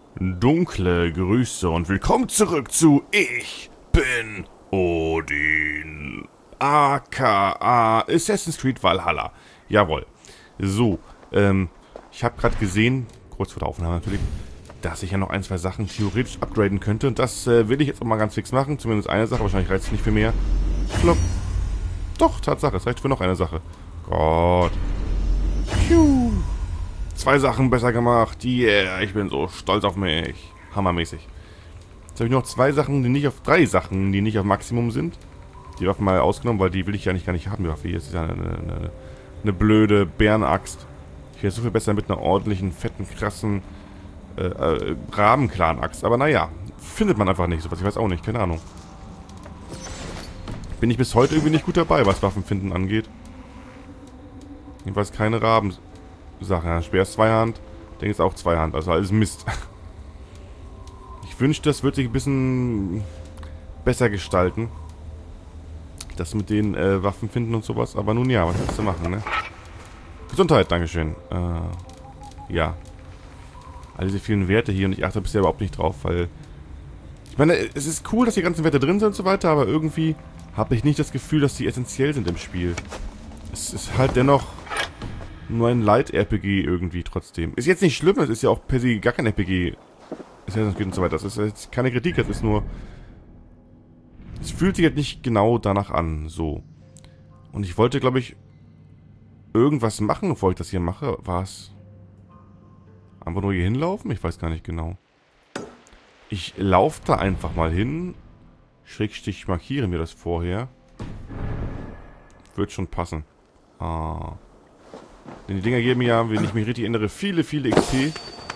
Dunkle Grüße und willkommen zurück zu Ich bin Odin. aka Assassin's Creed Valhalla. Jawohl. So, ich habe gerade gesehen, kurz vor der Aufnahme natürlich, dass ich ja noch ein, zwei Sachen theoretisch upgraden könnte. Und das will ich jetzt auch mal ganz fix machen. Zumindest eine Sache, wahrscheinlich reicht es nicht für mehr. Flop. Doch, Tatsache, es reicht für noch eine Sache. Gott. Piu. 2 Sachen besser gemacht. Yeah, ich bin so stolz auf mich. Hammermäßig. Jetzt habe ich noch 3 Sachen, die nicht auf Maximum sind. Die Waffen mal ausgenommen, weil die will ich ja gar nicht haben, die Waffe hier. Das ist ja eine blöde Bärenaxt. Ich wäre so viel besser mit einer ordentlichen, fetten, krassen Rabenclan-Axt. Aber naja, findet man einfach nicht sowas. Ich weiß auch nicht, keine Ahnung. Bin ich bis heute irgendwie nicht gut dabei, was Waffenfinden angeht. Jedenfalls keine Raben-Sache. Ja, Speer ist Zweihand. Denke ist auch Zweihand. Also alles Mist. Ich wünschte, das würde sich ein bisschen besser gestalten. Das mit den Waffen finden und sowas. Aber nun ja, was willst du machen, ne? Gesundheit, Dankeschön. Ja. All diese vielen Werte hier und ich achte bisher überhaupt nicht drauf, weil... Ich meine, es ist cool, dass die ganzen Werte drin sind und so weiter, aber irgendwie habe ich nicht das Gefühl, dass die essentiell sind im Spiel. Es ist halt dennoch nur ein Light-RPG irgendwie trotzdem. Ist jetzt nicht schlimm, das ist ja auch per se gar kein RPG. Assassin's Creed und so weiter. Das ist jetzt keine Kritik, das ist nur... Es fühlt sich halt nicht genau danach an, so. Und ich wollte, glaube ich, irgendwas machen, bevor ich das hier mache. Was? Einfach nur hier hinlaufen? Ich weiß gar nicht genau. Ich laufe da einfach mal hin. Schrägstrich markiere mir das vorher. Wird schon passen. Ah. Denn die Dinger geben ja, wenn ich mich richtig erinnere, viele XP.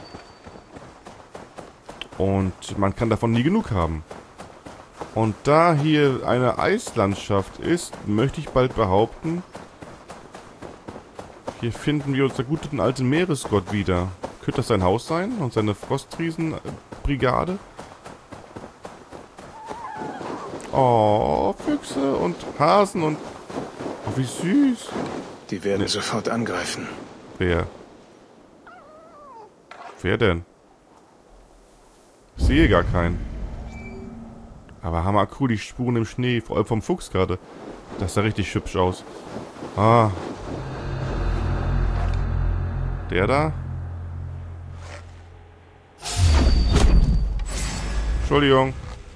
Und man kann davon nie genug haben. Und da hier eine Eislandschaft ist, möchte ich bald behaupten, hier finden wir unseren guten alten Meeresgott wieder. Könnte das sein Haus sein? Und seine Frostriesenbrigade? Oh, Füchse und Hasen und... Oh, wie süß. Die werden sofort angreifen. Wer? Wer denn? Ich sehe gar keinen. Aber hammer cool, die Spuren im Schnee, vor allem vom Fuchs gerade. Das sah richtig hübsch aus. Ah. Der da? Entschuldigung.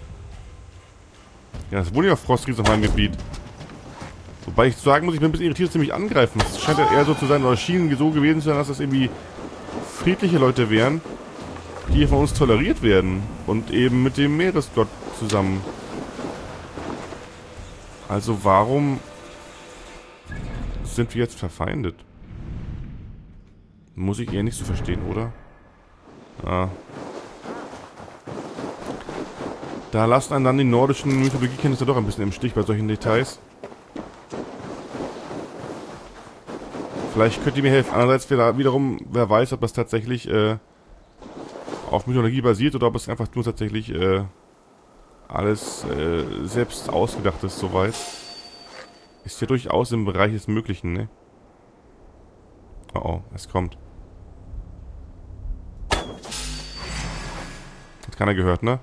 Ja, das wohnen ja Frostriesen auf meinem Gebiet. Wobei ich sagen muss, ich bin ein bisschen irritiert, dass sie mich angreifen. Es scheint ja eher so zu sein, oder schien so gewesen zu sein, dass das irgendwie friedliche Leute wären, die hier von uns toleriert werden. Und eben mit dem Meeresgott zusammen. Also warum sind wir jetzt verfeindet? Muss ich eher nicht so verstehen, oder? Ah. Da lassen einen dann die nordischen Mythologiekenntnisse doch ein bisschen im Stich bei solchen Details. Vielleicht könnt ihr mir helfen. Andererseits wiederum, wer weiß, ob das tatsächlich auf Mythologie basiert oder ob es einfach nur tatsächlich alles selbst ausgedacht ist, soweit. Ist ja durchaus im Bereich des Möglichen, ne? Oh oh, es kommt. Hat keiner gehört, ne?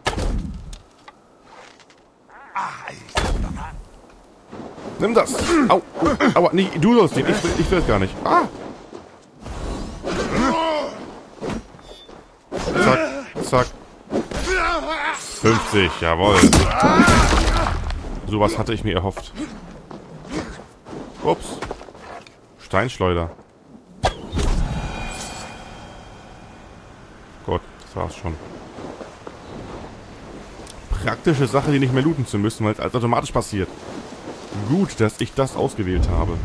Nimm das! Au! Aua, nee, du sollst den. Ich will es gar nicht. Ah! Zack, zack. 50, jawohl. Sowas hatte ich mir erhofft. Ups. Steinschleuder. Gott, das war's schon. Praktische Sache, die nicht mehr looten zu müssen, weil es alles automatisch passiert. Gut, dass ich das ausgewählt habe.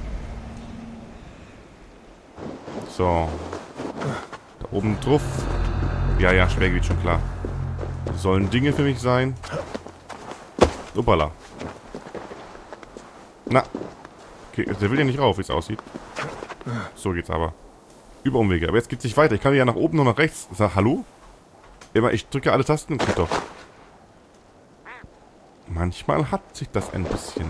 So. Da oben drauf. Ja, Schwergewicht, schon klar. Sollen Dinge für mich sein. Uppala. Na. Okay, der will ja nicht rauf, wie es aussieht. So geht's aber. Über Umwege. Aber jetzt geht's nicht weiter. Ich kann ja nach oben und nach rechts. Sag, hallo? Immer, ich drücke alle Tasten. Geht doch. Manchmal hat sich das ein bisschen.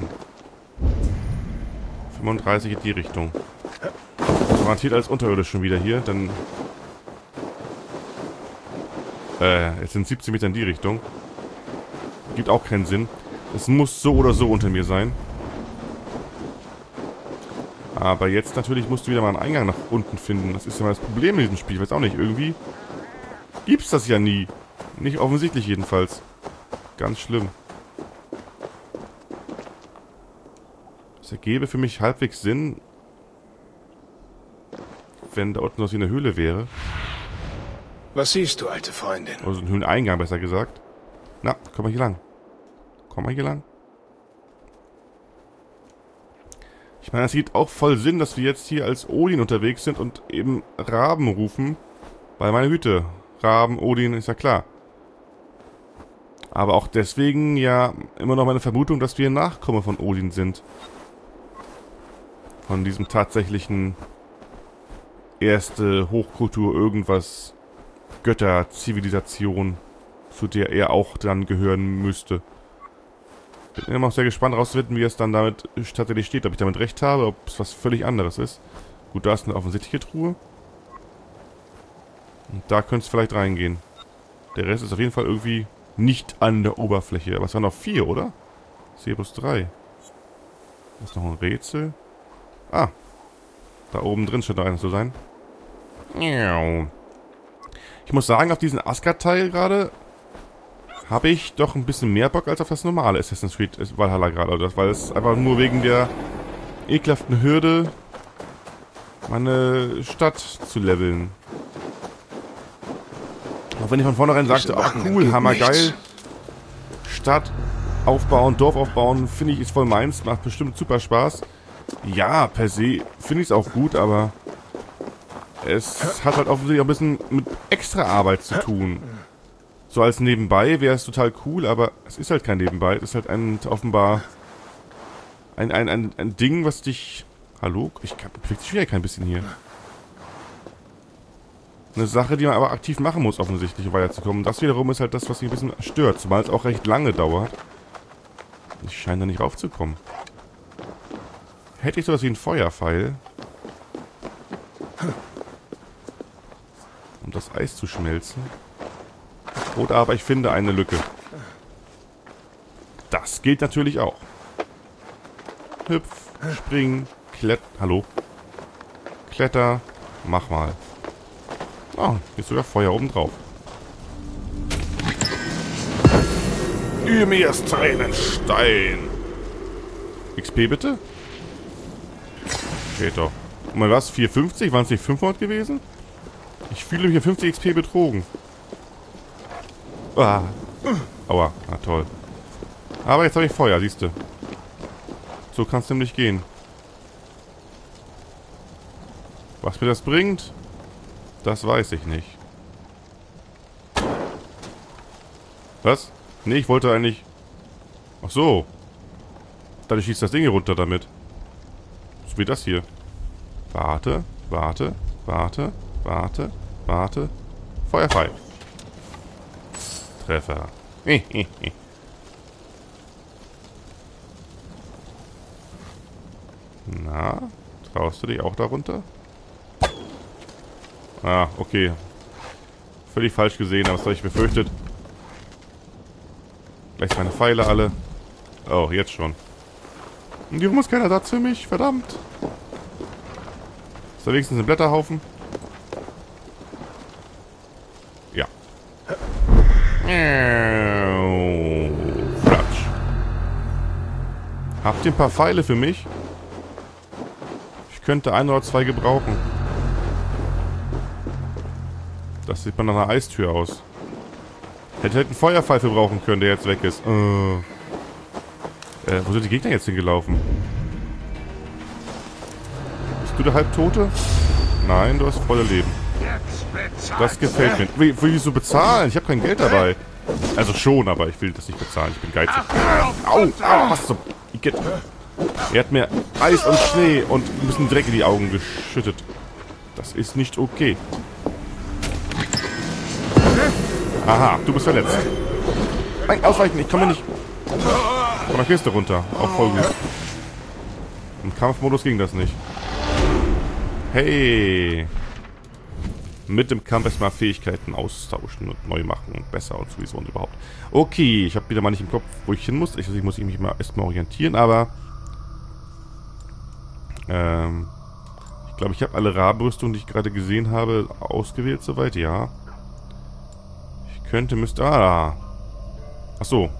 35 in die Richtung. Garantiert als unterirdisch schon wieder hier, dann Jetzt sind 17 Meter in die Richtung. Gibt auch keinen Sinn. Es muss so oder so unter mir sein. Aber jetzt natürlich musst du wieder mal einen Eingang nach unten finden. Das ist ja mal das Problem in diesem Spiel. Ich weiß auch nicht, irgendwie gibt's das ja nie. Nicht offensichtlich jedenfalls. Ganz schlimm. Das ergäbe für mich halbwegs Sinn, wenn da unten was wie eine Höhle wäre. Was siehst du, alte Freundin? Also ein Höhleneingang, besser gesagt. Na, komm mal hier lang. Komm mal hier lang. Ich meine, es sieht auch voll Sinn, dass wir jetzt hier als Odin unterwegs sind und eben Raben rufen. Weil meine Güte, Raben, Odin, ist ja klar. Aber auch deswegen ja immer noch meine Vermutung, dass wir Nachkomme von Odin sind. Von diesem tatsächlichen erste Hochkultur irgendwas Götterzivilisation, zu der er auch dann gehören müsste. Bin immer noch sehr gespannt rauszufinden, wie es dann damit tatsächlich steht. Ob ich damit recht habe, ob es was völlig anderes ist. Gut, da ist eine offensichtliche Truhe. Und da könnte es vielleicht reingehen. Der Rest ist auf jeden Fall irgendwie nicht an der Oberfläche. Aber es waren noch 4, oder? Ich sehe bloß 3. Da ist noch ein Rätsel. Ah. Da oben drin scheint noch eines zu sein. Ich muss sagen, auf diesen Asgard-Teil gerade habe ich doch ein bisschen mehr Bock als auf das normale Assassin's Creed Valhalla gerade. Weil es einfach nur wegen der ekelhaften Hürde, meine Stadt zu leveln. Auch wenn ich von vornherein sagte, ach cool, hammergeil. Stadt aufbauen, Dorf aufbauen, finde ich, ist voll meins. Macht bestimmt super Spaß. Ja, per se finde ich es auch gut, aber es hat halt offensichtlich auch ein bisschen mit extra Arbeit zu tun. So als Nebenbei wäre es total cool, aber es ist halt kein Nebenbei. Es ist halt offenbar ein Ding, was dich... Hallo? Ich bewege dich wieder kein bisschen hier. Eine Sache, die man aber aktiv machen muss, offensichtlich, um weiterzukommen. Das wiederum ist halt das, was mich ein bisschen stört. Zumal es auch recht lange dauert. Ich scheine da nicht raufzukommen. Hätte ich sowas wie einen Feuerpfeil, um das Eis zu schmelzen. Oder aber ich finde eine Lücke. Das gilt natürlich auch. Hüpf, spring, hallo. Kletter, mach mal. Oh, hier ist sogar Feuer oben drauf. Ymir's Tränenstein. XP bitte? Geht doch. Mal was? 450? Waren es nicht 500 gewesen? Ich fühle mich hier 50 XP betrogen. Ah. Aua, na toll. Aber jetzt habe ich Feuer, siehst du. So kann es nämlich gehen. Was mir das bringt, das weiß ich nicht. Was? Nee, ich wollte eigentlich... Ach so. Dadurch schießt das Ding hier runter damit. So wie das hier. Warte, warte, warte, warte, warte. Feuerfrei. Treffer. Na, traust du dich auch darunter? Ah, okay. Völlig falsch gesehen, aber das habe ich befürchtet. Gleich meine Pfeile alle. Oh, jetzt schon. Und warum ist keiner da für mich? Verdammt. Ist da wenigstens ein Blätterhaufen? Ja. Flatsch. Habt ihr ein paar Pfeile für mich? Ich könnte 1 oder 2 gebrauchen. Das sieht man nach einer Eistür aus. Hätte einen Feuerpfeil für brauchen können, der jetzt weg ist. Wo sind die Gegner jetzt hingelaufen? Bist du der Halbtote? Nein, du hast volle Leben. Das gefällt mir. Wieso bezahlen? Ich habe kein Geld dabei. Also schon, aber ich will das nicht bezahlen. Ich bin geizig. Au, au, was zum... Er hat mir Eis und Schnee und ein bisschen Dreck in die Augen geschüttet. Das ist nicht okay. Aha, du bist verletzt. Nein, ausweichen, ich komme nicht von der Kiste runter. Auch voll gut. Im Kampfmodus ging das nicht. Hey. mit dem Kampf erstmal Fähigkeiten austauschen und neu machen und besser und sowieso und überhaupt. Okay, ich habe wieder mal nicht im Kopf, wo ich hin muss. Ich muss mich mal erstmal orientieren, aber ich glaube, ich habe alle Rabenrüstungen, die ich gerade gesehen habe, ausgewählt soweit. Ja. Ich müsste... Ah. Ach so.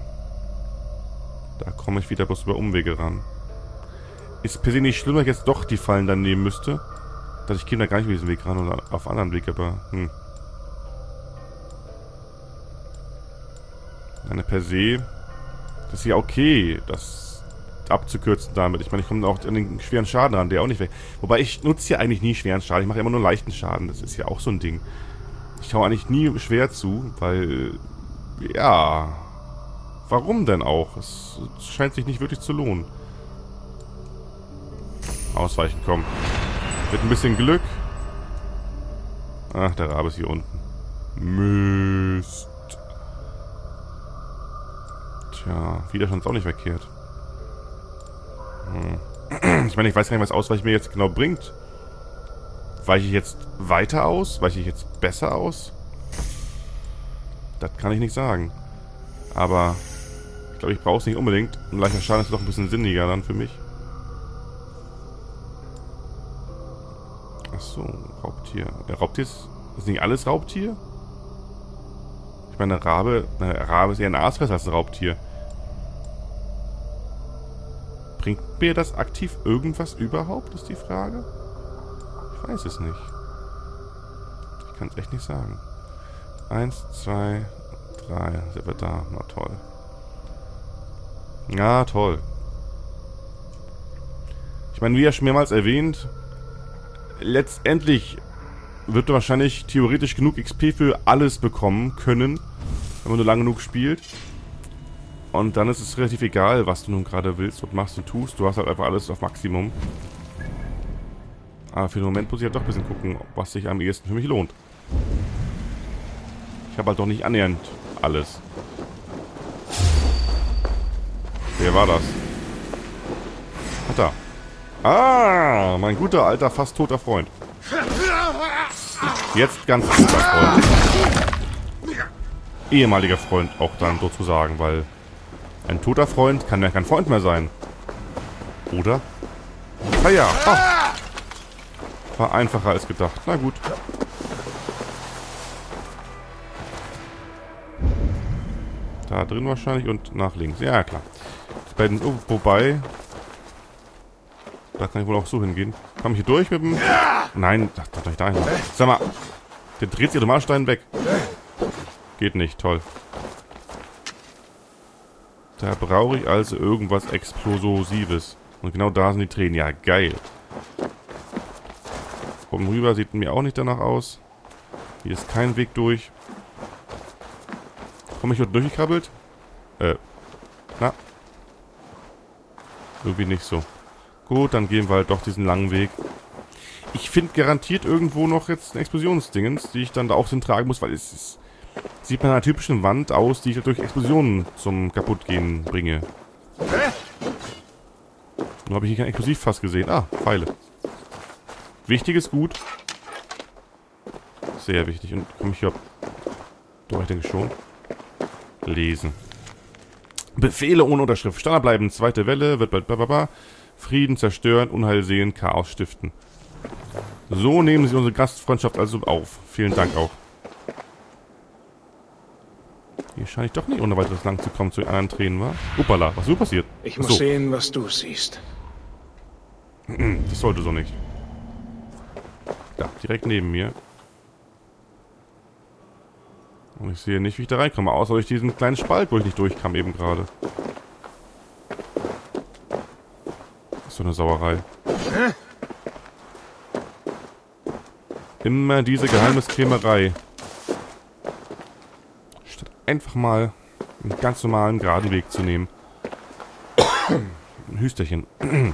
Da komme ich wieder bloß über Umwege ran. Ist per se nicht schlimm, dass ich jetzt doch die Fallen dann nehmen müsste. Dass ich käme da gar nicht über diesen Weg ran oder auf einen anderen Weg, aber... Eine per se... Das ist ja okay, das abzukürzen damit. Ich meine, ich komme auch an den schweren Schaden ran, der auch nicht weg. Wobei, ich nutze ja eigentlich nie schweren Schaden. Ich mache immer nur leichten Schaden. Das ist ja auch so ein Ding. Ich hau eigentlich nie schwer zu, weil... Ja... Warum denn auch? Es scheint sich nicht wirklich zu lohnen. Ausweichen, komm. Mit ein bisschen Glück. Ach, der Rabe ist hier unten. Mist. Tja, Widerstand ist auch nicht verkehrt. Ich meine, ich weiß gar nicht, was Ausweichen mir jetzt genau bringt. Weiche ich jetzt weiter aus? Weiche ich jetzt besser aus? Das kann ich nicht sagen. Aber ich glaube, ich brauche es nicht unbedingt. Ein leichter Schaden ist doch ein bisschen sinniger dann für mich. Achso, Raubtier. Raubtier ist nicht alles Raubtier? Ich meine, Rabe ist eher ein Aasfresser als ein Raubtier. Bringt mir das aktiv irgendwas überhaupt, ist die Frage? Ich weiß es nicht. Ich kann es echt nicht sagen. 1, 2, 3. Sind wir da? Na toll. Ja, toll. Ich meine, wie ja schon mehrmals erwähnt, letztendlich wird man wahrscheinlich theoretisch genug XP für alles bekommen können, wenn man nur lange genug spielt. Und dann ist es relativ egal, was du nun gerade willst und machst und tust. Du hast halt einfach alles auf Maximum. Aber für den Moment muss ich halt doch ein bisschen gucken, was sich am ehesten für mich lohnt. Ich habe halt doch nicht annähernd alles. Wer war das? Hat er. Ah, mein guter, alter, fast toter Freund. Jetzt ganz guter Freund. Ehemaliger Freund auch dann sozusagen, weil ein toter Freund kann ja kein Freund mehr sein. Oder? Ah ja. Oh. War einfacher als gedacht. Na gut. Da drin wahrscheinlich und nach links. Ja, klar. Die beiden, oh, wobei... Da kann ich wohl auch so hingehen. Komme ich hier durch mit dem... Nein, das darf ich da hin. Sag mal, der dreht sich automatisch dahin weg. Geht nicht, toll. Da brauche ich also irgendwas Explosives. Und genau da sind die Tränen. Ja, geil. Oben rüber sieht mir auch nicht danach aus. Hier ist kein Weg durch. Komme ich dort durchgekrabbelt? Na? Irgendwie nicht so. Gut, dann gehen wir halt doch diesen langen Weg. Ich finde garantiert irgendwo noch jetzt ein Explosionsdingens, die ich dann da auch tragen muss, weil es ist, sieht bei einer typischen Wand aus, die ich halt durch Explosionen zum Kaputtgehen bringe. Nur habe ich hier kein Explosivfass gesehen. Ah, Pfeile. Wichtiges Gut. Sehr wichtig. Und komme ich hier... Doch, ich denke schon. Lesen. Befehle ohne Unterschrift. Standard bleiben. Zweite Welle. Wird bald... Blablabla. Frieden zerstören, Unheil sehen, Chaos stiften. So nehmen Sie unsere Gastfreundschaft also auf. Vielen Dank auch. Hier scheine ich doch nicht ohne weiteres lang zu kommen zu den anderen Tränen, wa? Uppala, was ist so passiert? Ich muss sehen, was du siehst. Das sollte so nicht. Da, direkt neben mir. Und ich sehe nicht, wie ich da reinkomme, außer durch diesen kleinen Spalt, wo ich nicht durchkam eben gerade. So eine Sauerei. Immer diese Geheimniskrämerei. Statt einfach mal einen ganz normalen geraden Weg zu nehmen. Ein Hüsterchen.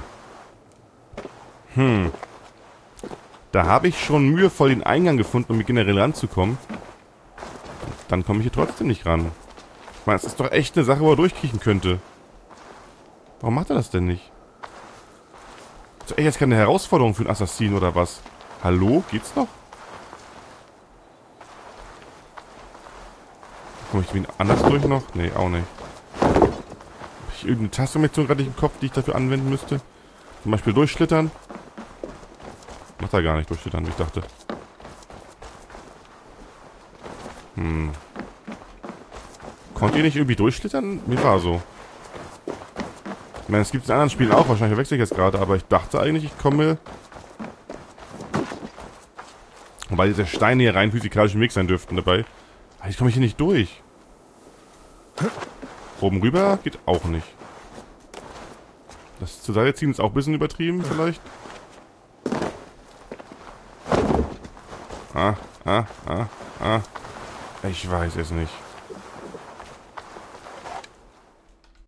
Da habe ich schon mühevoll den Eingang gefunden, um hier generell ranzukommen. Dann komme ich hier trotzdem nicht ran. Ich meine, es ist doch echt eine Sache, wo er durchkriechen könnte. Warum macht er das denn nicht? Ist echt jetzt keine Herausforderung für einen Assassinen oder was? Hallo? Geht's noch? Komme ich irgendwie anders durch noch? Nee, auch nicht. Habe ich irgendeine Tastenfunktion gerade nicht im Kopf, die ich dafür anwenden müsste? Zum Beispiel durchschlittern? Macht er gar nicht durchschlittern, wie ich dachte. Konnt ihr nicht irgendwie durchschlittern? Mir war so. Ich meine, es gibt es in anderen Spielen auch, wahrscheinlich wechsle ich jetzt gerade, aber ich dachte eigentlich, ich komme... Wobei diese Steine hier rein physikalisch im Weg sein dürften dabei. Eigentlich komme ich hier nicht durch. Oben rüber geht auch nicht. Das zur Seite ziehen ist auch ein bisschen übertrieben, vielleicht. Ich weiß es nicht.